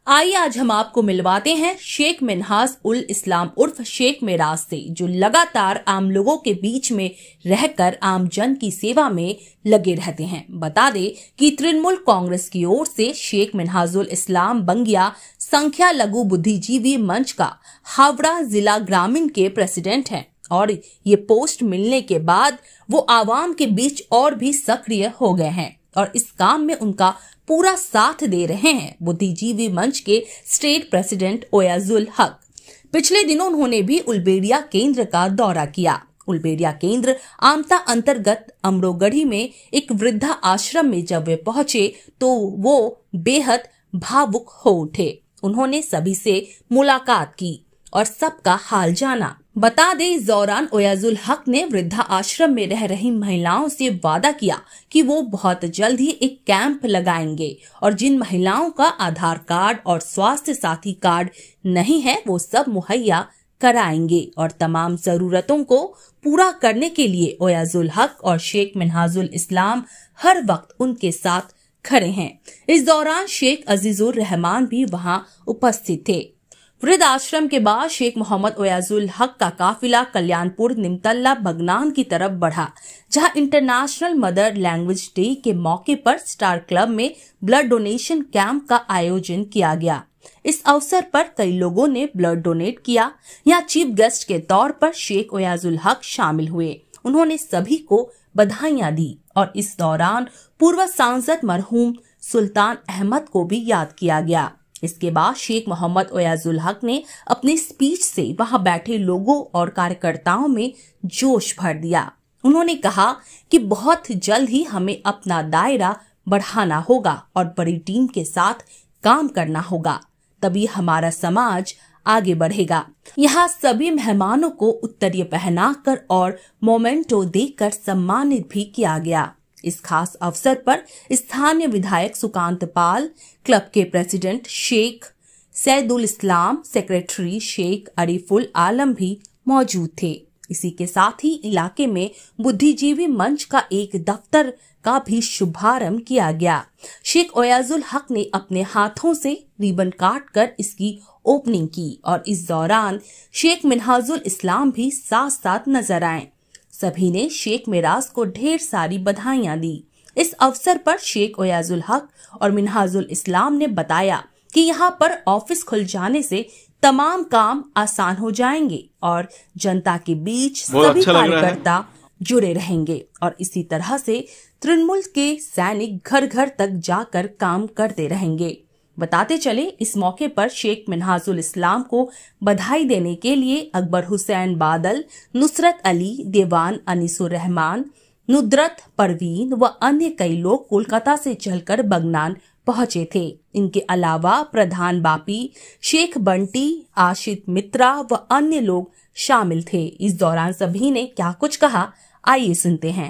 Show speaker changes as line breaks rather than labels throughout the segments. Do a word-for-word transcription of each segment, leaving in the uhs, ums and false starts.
आइए आज हम आपको मिलवाते हैं शेख मिन्हाज उल इस्लाम उर्फ शेख मिराज से, जो लगातार आम लोगों के बीच में रहकर आम जन की सेवा में लगे रहते हैं। बता दें कि तृणमूल कांग्रेस की ओर से शेख मिन्हाज उल इस्लाम बंगिया संख्या लघु बुद्धिजीवी मंच का हावड़ा जिला ग्रामीण के प्रेसिडेंट हैं और ये पोस्ट मिलने के बाद वो आवाम के बीच और भी सक्रिय हो गए हैं और इस काम में उनका पूरा साथ दे रहे हैं बुद्धिजीवी मंच के स्टेट प्रेसिडेंट ओयाजुल हक। पिछले दिनों उन्होंने भी उलबेड़िया केंद्र का दौरा किया। उलबेड़िया केंद्र आमता अंतर्गत अमरोगढ़ी में एक वृद्धा आश्रम में जब वे पहुंचे तो वो बेहद भावुक हो उठे। उन्होंने सभी से मुलाकात की और सबका हाल जाना। बता दें, इस दौरान ओयाजुल हक ने वृद्धा आश्रम में रह रही महिलाओं से वादा किया कि वो बहुत जल्द ही एक कैंप लगाएंगे और जिन महिलाओं का आधार कार्ड और स्वास्थ्य साथी कार्ड नहीं है वो सब मुहैया कराएंगे और तमाम जरूरतों को पूरा करने के लिए ओयाजुल हक और शेख मिन्हाजुल इस्लाम हर वक्त उनके साथ खड़े हैं। इस दौरान शेख अजीजुर रहमान भी वहां उपस्थित थे। वृद्ध आश्रम के बाद शेख मोहम्मद ओयाजुल हक का काफिला कल्याणपुर निमतल्ला बगनान की तरफ बढ़ा, जहां इंटरनेशनल मदर लैंग्वेज डे के मौके पर स्टार क्लब में ब्लड डोनेशन कैंप का आयोजन किया गया। इस अवसर पर कई लोगों ने ब्लड डोनेट किया। यहाँ चीफ गेस्ट के तौर पर शेख ओयाजुल हक शामिल हुए। उन्होंने सभी को बधाइयां दी और इस दौरान पूर्व सांसद मरहूम सुल्तान अहमद को भी याद किया गया। इसके बाद शेख मोहम्मद ओयाजुल हक ने अपनी स्पीच से वहां बैठे लोगों और कार्यकर्ताओं में जोश भर दिया। उन्होंने कहा कि बहुत जल्द ही हमें अपना दायरा बढ़ाना होगा और बड़ी टीम के साथ काम करना होगा, तभी हमारा समाज आगे बढ़ेगा। यहाँ सभी मेहमानों को उत्तरीय पहनाकर और मोमेंटो देकर सम्मानित भी किया गया। इस खास अवसर पर स्थानीय विधायक सुकांत पाल, क्लब के प्रेसिडेंट शेख सैदुल इस्लाम, सेक्रेटरी शेख अरीफुल आलम भी मौजूद थे। इसी के साथ ही इलाके में बुद्धिजीवी मंच का एक दफ्तर का भी शुभारंभ किया गया। शेख ओयाजुल हक ने अपने हाथों से रिबन काट कर इसकी ओपनिंग की और इस दौरान शेख मिन्हाजुल इस्लाम भी साथ साथ नजर आए। सभी ने शेख मिराज को ढेर सारी बधाइयां दी। इस अवसर पर शेख ओयाजुल हक और मिन्हाजुल इस्लाम ने बताया कि यहाँ पर ऑफिस खुल जाने से तमाम काम आसान हो जाएंगे और जनता के बीच सभी अच्छा कार्यकर्ता जुड़े रहेंगे और इसी तरह से तृणमूल के सैनिक घर घर तक जाकर काम करते रहेंगे। बताते चले, इस मौके पर शेख मिन्हाजुल इस्लाम को बधाई देने के लिए अकबर हुसैन बादल, नुसरत अली, देवान अनीसुर रहमान, नुदरत परवीन व अन्य कई लोग कोलकाता से चलकर बगनान पहुंचे थे। इनके अलावा प्रधान बापी, शेख बंटी, आशित मित्रा व अन्य लोग शामिल थे। इस दौरान सभी ने क्या कुछ कहा, आइए सुनते हैं।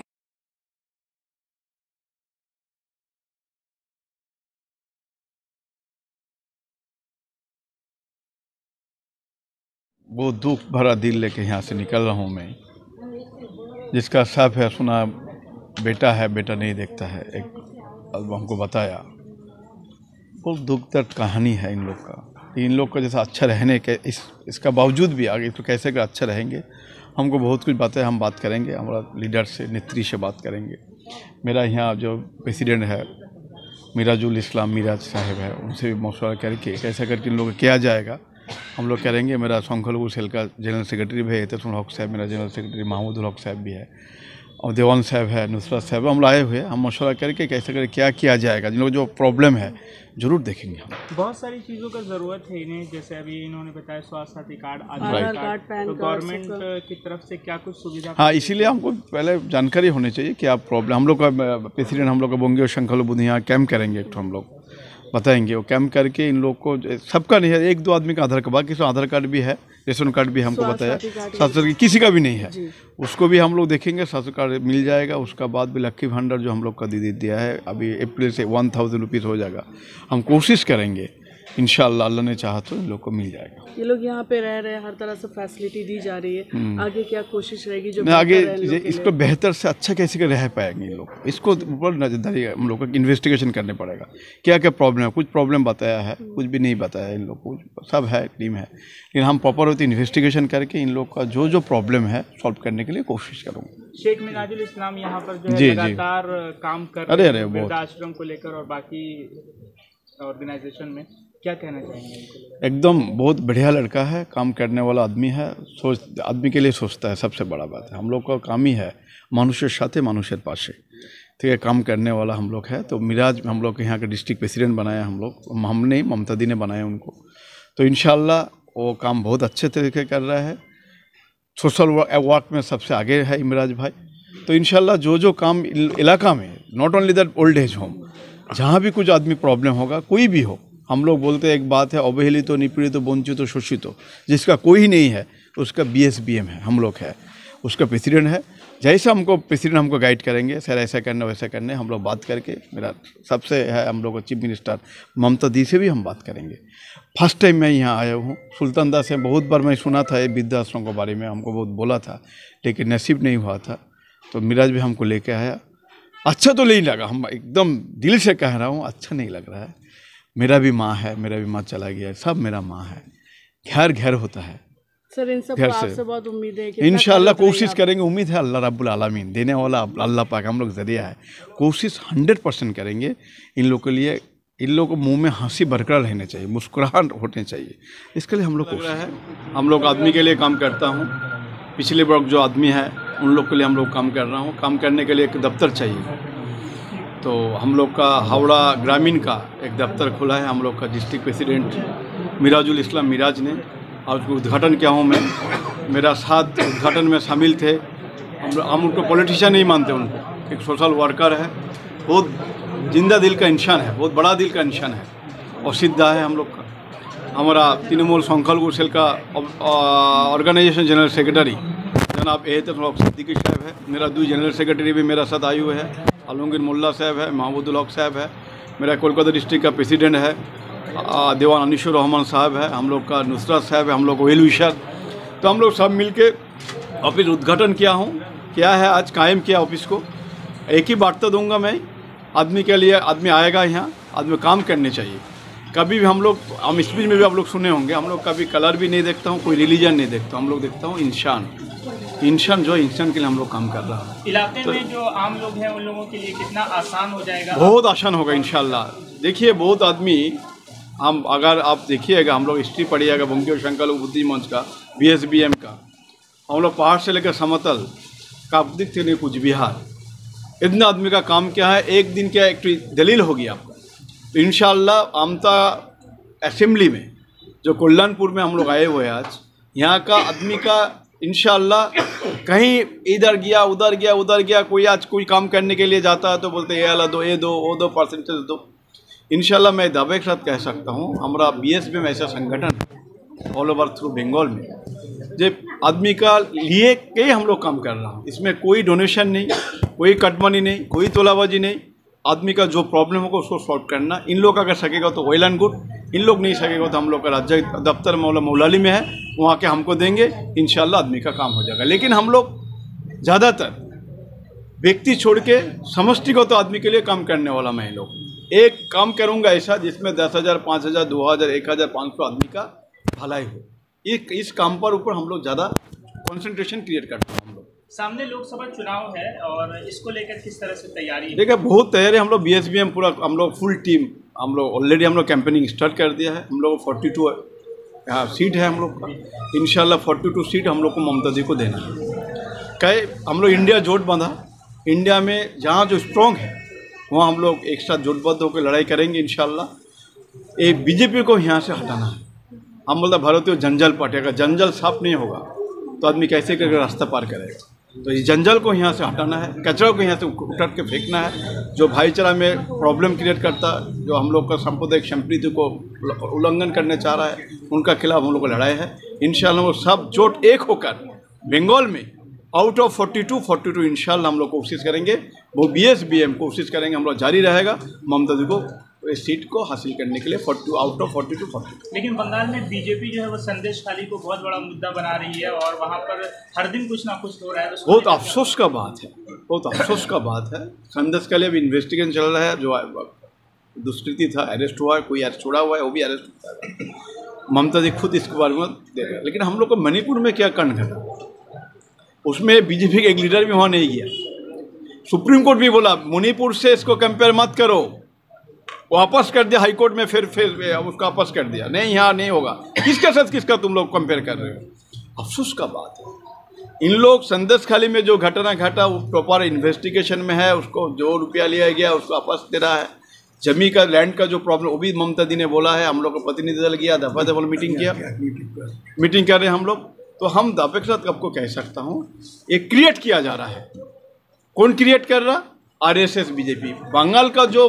वो दुख भरा दिल लेके यहाँ से निकल रहा हूँ मैं। जिसका सब है सुना बेटा है, बेटा नहीं देखता है, एक हमको बताया। बहुत दुख दर्द कहानी है इन लोग का। इन लोग का जैसा अच्छा रहने के इस इसका बावजूद भी आगे तो कैसे कर अच्छा रहेंगे। हमको बहुत कुछ बातें हम बात करेंगे, हमारा लीडर से नेत्री से बात करेंगे। मेरा यहाँ जो प्रेसिडेंट है मिराजुल इस्लाम मिराज साहब है, उनसे भी मशवरा करके कैसे करके इन लोग किया जाएगा हम लोग करेंगे। मेरा संख्यालघु सेल का जनरल सेक्रेटरी भी है तेतुल हक साहब, मेरा जनरल सेक्रेटरी महमूदुल हक साहब भी है और देवान साहब है, नुसरत साहब, हम लाए हुए हम मशवरा करके कैसे करके क्या किया जाएगा। जिन लोग जो प्रॉब्लम है जरूर देखेंगे हम।
बहुत सारी चीज़ों का ज़रूरत है इन्हें, जैसे अभी इन्होंने बताया स्वास्थ्य साथी कार्ड, आधार कार्ड, तो गवर्नमेंट की तरफ से क्या कुछ सुविधा।
हाँ, इसीलिए हमको पहले जानकारी होनी चाहिए क्या प्रॉब्लम। हम लोग का प्रेसिडेंट हम लोग का बंगिया संख्यालघु बुद्धिया कैंप करेंगे, एक तो हम लोग बताएंगे। वो कैंप करके इन लोग को सबका नहीं है, एक दो आदमी का आधार कार्ड, बाकी सब आधार कार्ड भी है, रेशन कार्ड भी हमको बताया, स्वास्थ्य किसी का भी नहीं है, उसको भी हम लोग देखेंगे। स्वास्थ्य कार्ड मिल जाएगा। उसका बाद भी लक्की भंडार जो हम लोग का दीदी दिया है अभी अप्रैल से वन थाउजेंड रुपीज़ हो जाएगा। हम कोशिश करेंगे इंशाअल्लाह अल्लाह ने चाहा तो इन लोग को मिल जाएगा।
ये लोग यहाँ पे रह रहे हैं, हर तरह से फैसिलिटी दी जा रही है, आगे क्या कोशिश रहेगी जो
आगे इसको बेहतर से अच्छा कैसे कर रह पाएंगे इन लोग, इसको ऊपर नजरदारी हम लोग को इन्वेस्टिगेशन करने पड़ेगा। क्या क्या प्रॉब्लम है, कुछ प्रॉब्लम बताया है, कुछ भी नहीं बताया इन लोग को, सब है टीम है, लेकिन हम प्रॉपर होती इन्वेस्टिगेशन करके इन लोग का जो जो प्रॉब्लम है सॉल्व करने के लिए कोशिश करूँगा।
शेख मिनाजुल इस्लाम यहाँ पर जो है लगातार काम कर
रहे हैं
वृद्धाश्रम को लेकर और बाकी ऑर्गेनाइजेशन में, क्या कहना चाहेंगे?
एकदम बहुत बढ़िया लड़का है, काम करने वाला आदमी है, सोच आदमी के लिए सोचता है, सबसे बड़ा बात है। हम लोग का काम ही है मनुष्य साथे मनुष्य पासे, ठीक है, काम करने वाला हम लोग है। तो मिराज हम लोग के यहाँ के डिस्ट्रिक्ट प्रेसिडेंट बनाया हम लोग, हमने ममता दी ने बनाया उनको। तो इंशाल्लाह वो काम बहुत अच्छे तरीके कर रहा है, सोशल वर्क में सबसे आगे है इमराज भाई। तो इंशाल्लाह जो जो काम इलाका में, not only that old age home, जहाँ भी कुछ आदमी प्रॉब्लम होगा, कोई भी हो, हम लोग बोलते हैं एक बात है, अवहेलित तो निपीड़ित तो वंचित तो शोषित तो, जिसका कोई ही नहीं है उसका बी एस बी एम है, हम लोग है, उसका प्रेसिडेंट है। जैसा हमको प्रेसिडेंट हमको गाइड करेंगे, सर ऐसा करना वैसा करने, हम लोग बात करके, मेरा सबसे है हम लोग को चीफ मिनिस्टर ममता दी से भी हम बात करेंगे। फर्स्ट टाइम मैं यहाँ आया हूँ, सुल्तानदा से बहुत बार मैं सुना था ये वृद्धाश्रम के बारे में, हमको बहुत बोला था, लेकिन नसीब नहीं हुआ था। तो मिराज भी हमको लेके आया, अच्छा तो नहीं लगा, हम एकदम दिल से कह रहा हूँ, अच्छा नहीं लग रहा है। मेरा भी माँ है, मेरा भी माँ चला गया है, सब मेरा माँ है, घर घर होता है
सर। इन सब आपसे से बहुत उम्मीद है कि
इंशाल्लाह कोशिश करेंगे, उम्मीद है अल्लाह रब्बुल आलमीन देने वाला अल्लाह पाक, हम लोग जरिया है, कोशिश हंड्रेड परसेंट करेंगे इन लोग के लिए। इन लोग को मुंह में हंसी बरकरार रहने चाहिए, मुस्कुराहट होने चाहिए, इसके लिए हम लोग कोशिश है। हम लोग आदमी के लिए काम करता हूँ, पिछले वर्ग जो आदमी है उन लोग के लिए हम लोग काम कर रहा हूँ। काम करने के लिए एक दफ्तर चाहिए, तो हम लोग का हावड़ा ग्रामीण का एक दफ्तर खुला है, हम लोग का डिस्ट्रिक्ट प्रेसिडेंट मिराजुल इस्लाम मिराज ने, और उसको उद्घाटन किया हूँ मैं, मेरा साथ उद्घाटन में शामिल थे। हम हम उनको पॉलिटिशियन नहीं मानते, उनको एक सोशल वर्कर है, बहुत जिंदा दिल का इंसान है, बहुत बड़ा दिल का इंसान है, और सिद्धा है हम लोग का। हमारा तृणमूल संख्यालघु सेल का ऑर्गेनाइजेशन जनरल सेक्रेटरी जनाब एहतम सिद्दीकी साहब है, मेरा दो जनरल सेक्रेटरी भी मेरा साथ आए हुए है, आलमगीर मुल्ला साहब है, महमूदुल हक साहब है, मेरा कोलकाता डिस्ट्रिक्ट का प्रेसिडेंट है दीवान अनिशुर रहमान साहब है, हम लोग का नुसरत साहब है, हम लोग वेल विशर। तो हम लोग सब मिलके ऑफिस उद्घाटन किया हूँ, क्या है आज कायम किया ऑफिस को। एक ही वार्ता दूंगा मैं, आदमी के लिए, आदमी आएगा यहाँ, आदमी काम करने चाहिए। कभी भी हम लोग, हम स्पीच में भी आप लोग सुने होंगे, हम लोग कभी कलर भी नहीं देखता हूँ, कोई रिलीजन नहीं देखता हूँ, हम लोग देखता हूँ इंसान, इंसान जो इंसान के लिए हम लोग काम कर रहा है।
इलाके तो, में जो आम लोग हैं उन लोगों के लिए कितना आसान हो जाएगा?
बहुत आसान होगा इंशाल्लाह। देखिए बहुत आदमी, हम अगर आप देखिएगा, हम लोग हिस्ट्री पढ़िएगा बंकिम शंकर बुद्धि मंच का, बी एस बी एम का, हम लोग पहाड़ से लेकर समतल काबदिक से नहीं कुछ बिहार, इतना आदमी का काम क्या है, एक दिन क्या एक दलील होगी आपका। तो इंशाल्लाह आमता असेंबली में जो कल्याणपुर में हम लोग आए हुए हैं आज, यहाँ का आदमी का इंशाल्लाह कहीं इधर गया उधर गया उधर गया, कोई आज कोई काम करने के लिए जाता है तो बोलते ये अला दो, ये दो, वो दो, परसेंटेज दो। इंशाल्लाह मैं दावे के साथ कह सकता हूँ, हमारा बी एस बी में ऐसा संगठन ऑल ओवर थ्रू बंगाल में, जब आदमी का लिए के हम लोग काम कर रहा हूँ, इसमें कोई डोनेशन नहीं, कोई कटमनी नहीं, कोई तोलाबाजी नहीं। आदमी का जो प्रॉब्लम होगा उसको सॉल्व करना, इन लोग अगर सकेगा तो वेल एंड गुड, इन लोग नहीं सकेगा तो हम लोग का राज्य दफ्तर मौला मौलाली में है, वहाँ के हमको देंगे, इंशाल्लाह आदमी का काम हो जाएगा। लेकिन हम लोग ज़्यादातर व्यक्ति छोड़ के समष्टिगत तो आदमी के लिए काम करने वाला मैं लोग एक काम करूँगा ऐसा जिसमें दस हज़ार पाँच हज़ार दो हज़ार एक हज़ार पाँच सौ आदमी का भलाई हो, एक इस काम पर ऊपर हम लोग ज़्यादा कंसंट्रेशन क्रिएट करते हैं। हम लोग
सामने लोकसभा चुनाव है और इसको लेकर किस तरह से तैयारी है?
देखिए बहुत तैयारी, हम लोग बी एस बी एम पूरा, हम लोग फुल टीम, हम लोग ऑलरेडी हम लोग कैंपेनिंग स्टार्ट कर दिया है। हम लोग फोर्टी टू हाँ सीट है हम लोग का, इंशाल्लाह फोर्टी टू सीट हम लोग को ममता दी को देना है। कहे हम लोग इंडिया जोट बांधा, इंडिया में जहाँ जो स्ट्रॉन्ग है वहाँ हम लोग एक साथ जोटबद्ध होकर लड़ाई करेंगे इंशाल्लाह। एक बीजेपी को यहाँ से हटाना है। हम बोलते भारतीय जंजाल पार्टी, अगर जंजाल साफ नहीं होगा तो आदमी कैसे करके रास्ता पार करेगा। तो इस जंजाल को यहाँ से हटाना है, कचरा को यहाँ से उठा के फेंकना है, जो भाईचारा में प्रॉब्लम क्रिएट करता, जो हम लोग का सांप्रदायिक संप्रीति को उल्लंघन करने चाह रहा है, उनका खिलाफ हम लोग को लड़ाई है। इंशाल्लाह वो सब जोट एक होकर बंगाल में out of forty two forty two इंशाल्लाह हम लोग कोशिश करेंगे, वो बी एस बी एम कोशिश करेंगे, हम लोग जारी रहेगा ममता दी को इस सीट को हासिल करने के लिए forty out of forty two forty.
लेकिन बंगाल में बीजेपी जो है वो संदेश खाली को बहुत बड़ा मुद्दा बना रही है और वहाँ पर हर दिन कुछ ना कुछ हो रहा है। तो
बहुत अफसोस का बात है, बहुत अफसोस का बात है। संदेश खाली अभी इन्वेस्टिगेशन चल रहा है, जो दुष्कृति था अरेस्ट हुआ है, कोई अरेस्ट छोड़ा हुआ है, वो भी अरेस्ट होता है। ममता जी खुद इसके बारे में दे रहे हैं। लेकिन हम लोग को मणिपुर में क्या कांड घटा, उसमें बीजेपी के एक लीडर भी वहाँ नहीं गया। सुप्रीम कोर्ट भी बोला मणिपुर से इसको कंपेयर मत करो, वापस कर दिया हाईकोर्ट में, फिर फिर उसको वापस कर दिया, नहीं यहाँ नहीं होगा। किसके साथ किसका तुम लोग कंपेयर कर रहे हो? अफसोस का बात है। इन लोग संदेश खाली में जो घटना घटा वो प्रॉपर इन्वेस्टिगेशन में है, उसको जो रुपया लिया गया उसको वापस दे रहा है। जमी का लैंड का जो प्रॉब्लम वो भी ममता दी ने बोला है, हम लोग का प्रतिनिधि दल गया, दफा दफा मीटिंग किया, मीटिंग कर रहे हैं हम लोग। तो हम दावे के साथ आपको कह सकता हूँ ये क्रिएट किया जा रहा है। कौन क्रिएट कर रहा? RSS, BJP. बंगाल का जो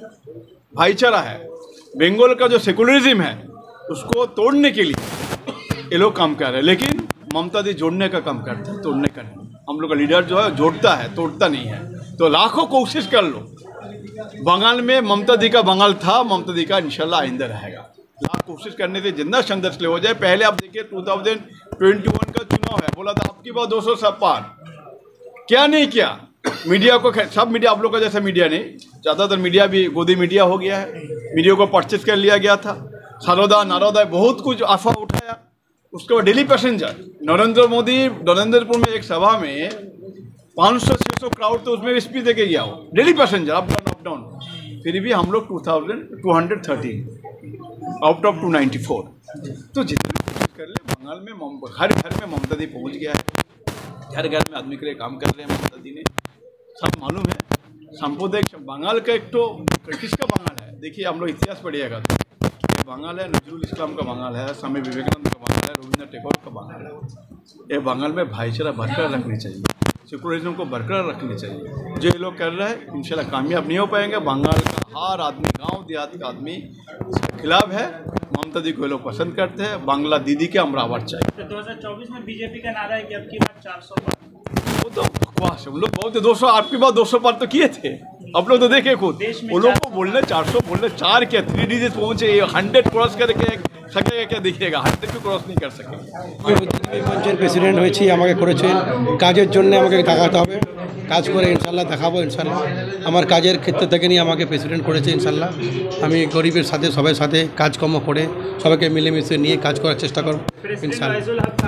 भाईचारा है, बंगाल का जो सेकुलरिज्म है, उसको तोड़ने के लिए ये लोग काम कर रहे हैं। लेकिन ममता दी जोड़ने का काम करते हैं, तोड़ने का नहीं। हम लोग का लीडर जो है जोड़ता है, तोड़ता नहीं है। तो लाखों कोशिश कर लो, बंगाल में ममता दी का बंगाल था, ममता दी का इंशाल्लाह आइंदा रहेगा। लाख कोशिश करने से जितना संघर्ष ले हो जाए। पहले आप देखिए टू थाउजेंड ट्वेंटी वन का चुनाव है, बोला था आपकी बात दो सौ सब पार, क्या नहीं किया। मीडिया को, सब मीडिया आप लोग का जैसा मीडिया नहीं, ज़्यादातर मीडिया भी गोदी मीडिया हो गया है, मीडिया को परचेज कर लिया गया था। सरोदा नारोदा बहुत कुछ अफवाह उठाया। उसके बाद डेली पैसेंजर नरेंद्र मोदी नरेंद्रपुर में एक सभा में पाँच सौ छः सौ क्राउड, तो उसमें स्पीच देके गया हो, daily passenger up down up down. फिर भी हम लोग two thousand two hundred thirteen out of two ninety four. तो जितनी कोशिश कर ले, बंगाल में हर घर में ममता दी पहुँच गया है, हर घर में आदमी के लिए काम कर रहे हैं ममता दी ने, सब मालूम है। सांप्रदायिक बंगाल का एक तो किसका बंगाल है, देखिए हम लोग इतिहास पढ़िएगा तो बंगाल है नजरुल इस्लाम का बंगाल है, स्वामी विवेकानंद का बंगाल है, रविंद्र टैगोर का बंगाल है। ये बंगाल में भाईचारा बरकरार रखनी चाहिए, सेकुलरिज्म को बरकरार रखनी चाहिए। जो ये लोग कर रहे हैं इंशाल्लाह कामयाब नहीं हो पाएंगे। बंगाल का हर आदमी, गांव देहात का आदमी इसके खिलाफ है। ममता दी को ये लोग पसंद करते हैं, बांग्ला दीदी के अमरावत चाहिए।
तो दो हज़ार चौबीस में बीजेपी का नारा है कि अब की बार चार सौ पार।
वो तो बकवास है, हम लोग बहुत दो सौ आपकी बात दो सौ पार तो किए थे, आप लोग तो देखे खुद। वो लोग को बोलने चार सौ बोलने चार क्या थ्री डिजिट पहुंचे, हंड्रेड क्रॉस करके सकेगा क्या, दिखेगा हंड्रेड भी क्रॉस नहीं कर सके।
मंचेर प्रेसिडेंट হয়েছি, আমাকে করেছেন কাজের জন্য, আমাকে দেখাতে হবে, কাজ করে ইনশাল্লাহ দেখাবো। ইনশাল্লাহ আমার কাজের ক্ষেত্র থেকে নিয়ে আমাকে প্রেসিডেন্ট করেছে। ইনশাল্লাহ আমি গরিবের সাথে সবার সাথে কাজকর্ম করে সবাইকে মিলেমিশে নিয়ে কাজ করার চেষ্টা করব ইনশাল্লাহ।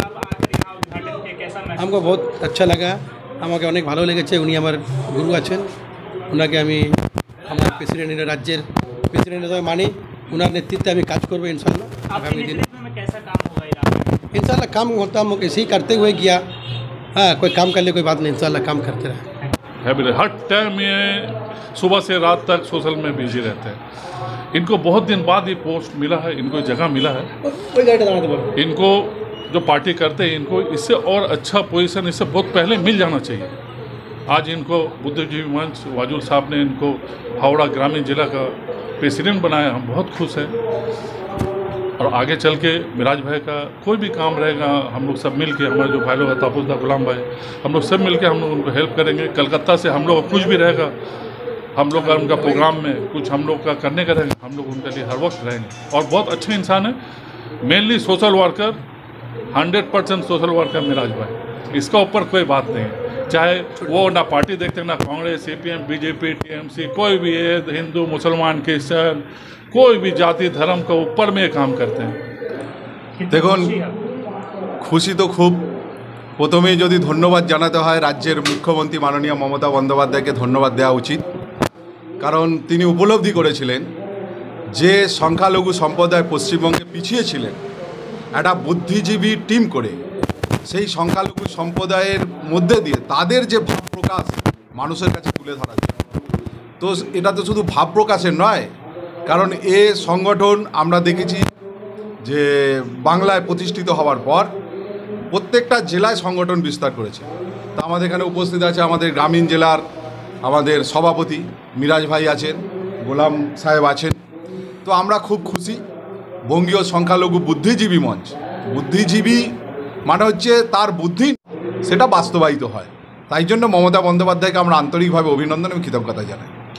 আমাকে বহুত আচ্ছা লাগা, আমাকে অনেক ভালো লেগেছে। উনি আমার গুরু আছেন, ওনাকে আমি আমার প্রেসিডেন্ট রাজ্যের প্রেসিডেন্ট হিসেবে মানি। ওনার নেতৃত্বে আমি কাজ করবো ইনশাল্লাহ আগামী দিন। इंशाल्लाह काम होता हम ऐसे ही करते हुए गया। हाँ, कोई काम कर ले कोई बात नहीं, इंशाल्लाह काम करते रहे।
है मेरे हर टाइम ये सुबह से रात तक सोशल में बिजी रहते हैं। इनको बहुत दिन बाद ये पोस्ट मिला है, इनको जगह मिला है। इनको जो पार्टी करते हैं इनको इससे और अच्छा पोजीशन इससे बहुत पहले मिल जाना चाहिए। आज इनको बुद्धिजीवी मंच वाजुल साहब ने इनको हावड़ा ग्रामीण जिला का प्रेसिडेंट बनाया, हम बहुत खुश हैं। और आगे चल के मिराज भाई का कोई भी काम रहेगा, हम लोग सब मिल के, हमारे जो भाई लोग हैं तापुद्दा गुलाम भाई, हम लोग सब मिल के हम लोग उनको हेल्प करेंगे। कलकत्ता से हम लोग कुछ भी रहेगा, हम लोग का उनका प्रोग्राम में कुछ हम लोग का करने का रहेगा, हम लोग उनके लिए हर वक्त रहेंगे। और बहुत अच्छे इंसान है, mainly social worker, hundred percent social worker Miraj भाई, इसका ऊपर कोई बात नहीं है। चाहे वो ना पार्टी देखते ना Congress, C P M, BJP, TMC, कोई भी है, हिंदू मुसलमान क्रिश्चियन, कोई भी जाति धर्म के ऊपर में काम करते हैं।
দেখুন খুশি তো খুব। প্রথমেই যদি ধন্যবাদ জানাতে হয় রাজ্যের মুখ্যমন্ত্রী মাননীয় মমতা বন্দ্যোপাধ্যায়কে ধন্যবাদ দেওয়া উচিত, কারণ তিনি উপলব্ধি করেছিলেন যে সংখ্যালঘু সম্প্রদায় পশ্চিমবঙ্গে পিছিয়ে ছিলেন, একটা বুদ্ধিজীবী টিম করে সেই সংখ্যালঘু সম্প্রদায়ের মধ্যে দিয়ে তাদের যে ভাব প্রকাশ মানুষের কাছে তুলে ধরা যায়। তো এটা তো শুধু ভাব প্রকাশের নয়, কারণ এ সংগঠন আমরা দেখেছি যে বাংলায় প্রতিষ্ঠিত হওয়ার পর প্রত্যেকটা জেলায় সংগঠন বিস্তার করেছে। তা আমাদের এখানে উপস্থিত আছে আমাদের গ্রামীণ জেলার আমাদের সভাপতি মিরাজ ভাই আছেন, গোলাম সাহেব আছেন। তো আমরা খুব খুশি। বঙ্গীয় সংখ্যালঘু বুদ্ধিজীবী মঞ্চ, বুদ্ধিজীবী মানে হচ্ছে তার বুদ্ধি সেটা বাস্তবায়িত হয়। তাই জন্য মমতা বন্দ্যোপাধ্যায়কে আমরা আন্তরিকভাবে অভিনন্দন এবং কৃতজ্ঞতা জানাই।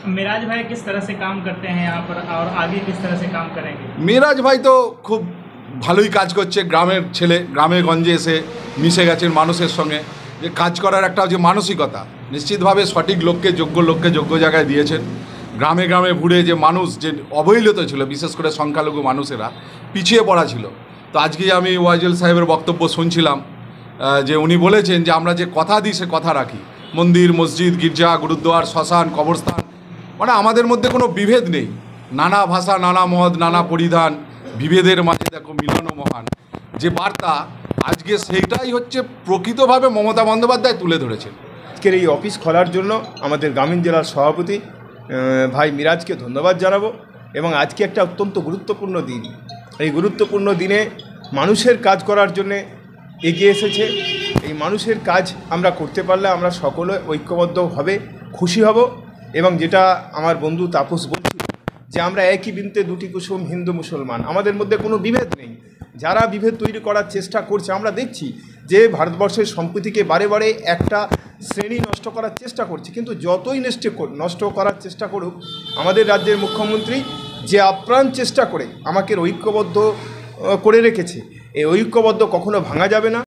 मिराज भाई किस तरह से काम करते हैं यहाँ पर और आगे किस तरह से काम करेंगे?
মিরাজ ভাই তো খুব ভালোই কাজ করছে, গ্রামের ছেলে, গ্রামে গঞ্জে এসে মিশে গেছেন মানুষের সঙ্গে, যে কাজ করার একটা যে মানসিকতা, নিশ্চিতভাবে সঠিক লোককে, যোগ্য লোককে যোগ্য জায়গায় দিয়েছেন। গ্রামে গ্রামে ঘুরে যে মানুষ যে অবহেলিত ছিল, বিশেষ করে সংখ্যালঘু মানুষেরা পিছিয়ে পড়া ছিল, তো আজকে আমি ওয়াজেল সাহেবের বক্তব্য শুনছিলাম যে উনি বলেছেন যে আমরা যে কথা দিই সে কথা রাখি। মন্দির, মসজিদ, গির্জা, গুরুদ্বার, শ্মশান, কবরস্থান, মানে আমাদের মধ্যে কোনো বিভেদ নেই। নানা ভাষা, নানা মত, নানা পরিধান, বিভেদের মাঝে দেখো মিলন মহান, যে বার্তা আজকে সেইটাই হচ্ছে প্রকৃতভাবে মমতা বন্দ্যোপাধ্যায় তুলে ধরেছেন।
আজকের এই অফিস খোলার জন্য আমাদের গ্রামীণ জেলার সভাপতি ভাই মিরাজকে ধন্যবাদ জানাবো। এবং আজকে একটা অত্যন্ত গুরুত্বপূর্ণ দিন, এই গুরুত্বপূর্ণ দিনে মানুষের কাজ করার জন্যে এগিয়ে এসেছে। এই মানুষের কাজ আমরা করতে পারলে আমরা সকলে ঐক্যবদ্ধভাবে খুশি হব। এবং যেটা আমার বন্ধু তাপস বলছিল যে আমরা একই বৃন্তে দুটি কুসুম, হিন্দু মুসলমান, আমাদের মধ্যে কোনো বিভেদ নেই। যারা বিভেদ তৈরি করার চেষ্টা করছে, আমরা দেখছি যে ভারতবর্ষের সম্প্রীতিকে বারে বারে একটা শ্রেণী নষ্ট করার চেষ্টা করছে, কিন্তু যতই নষ্ট নষ্ট করার চেষ্টা করুক, আমাদের রাজ্যের মুখ্যমন্ত্রী যে আপ্রাণ চেষ্টা করে আমাকে ঐক্যবদ্ধ করে রেখেছে, এই ঐক্যবদ্ধ কখনো ভাঙা যাবে না।